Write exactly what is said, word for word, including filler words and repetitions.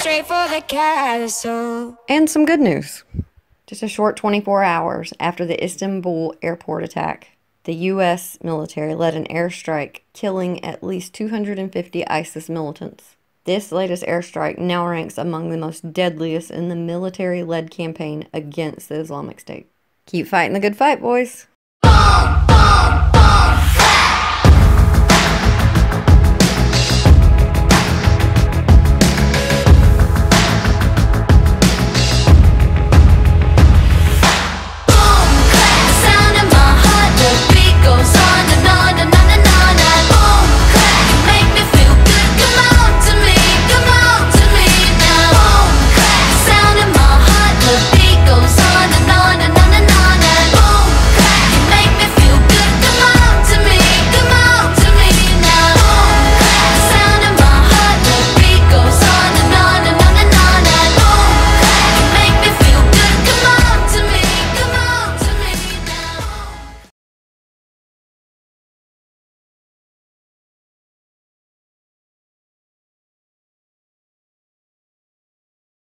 straight for the castle. And some good news. Just a short twenty-four hours after the Istanbul airport attack, the U S military led an airstrike, killing at least two hundred fifty ISIS militants. This latest airstrike now ranks among the most deadliest in the military-led campaign against the Islamic State. Keep fighting the good fight, boys!